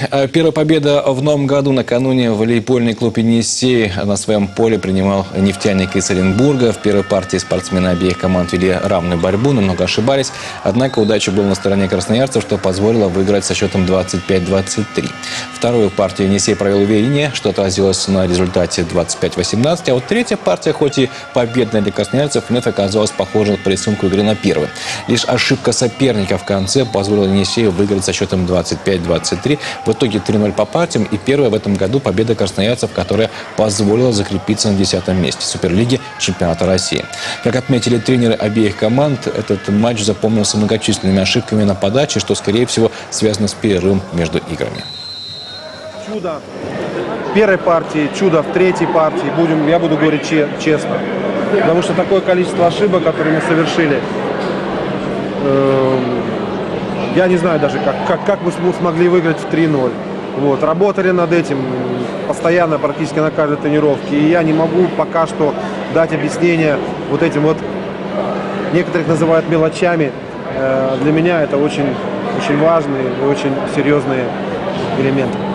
Первая победа в новом году. Накануне волейбольный клуб «Енисей» на своем поле принимал «Нефтяник» из Оренбурга. В первой партии спортсмены обеих команд вели равную борьбу, но много ошибались. Однако удача была на стороне красноярцев, что позволило выиграть со счетом 25-23. Вторую партию «Енисей» провел увереннее, что отразилось на результате 25-18. А вот третья партия, хоть и победная для красноярцев, вновь оказалась похожа по рисунку игры на первую. Лишь ошибка соперника в конце позволила «Енисею» выиграть со счетом 25-23. В итоге 3-0 по партиям и первая в этом году победа красноярцев, которая позволила закрепиться на 10-м месте Суперлиги чемпионата России. Как отметили тренеры обеих команд, этот матч запомнился многочисленными ошибками на подаче, что, скорее всего, связано с перерывом между играми. Чудо в первой партии, чудо в третьей партии. Я буду говорить честно. Потому что такое количество ошибок, которые мы совершили, я не знаю даже, как мы смогли выиграть в 3-0. Вот. Работали над этим постоянно, практически на каждой тренировке. И я не могу пока что дать объяснение вот этим вот, некоторых называют мелочами. Для меня это очень, очень важные и очень серьезные элементы.